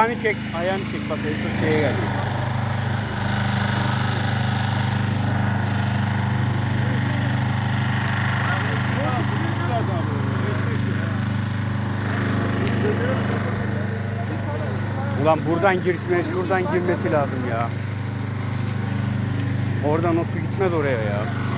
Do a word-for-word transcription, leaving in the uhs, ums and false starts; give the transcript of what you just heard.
Ayağını çek. Ayağını çek. Bak Türkiye'ye geldi. Ulan buradan girmesi, şuradan girmesi lazım ya. Oradan o su gitmez oraya ya.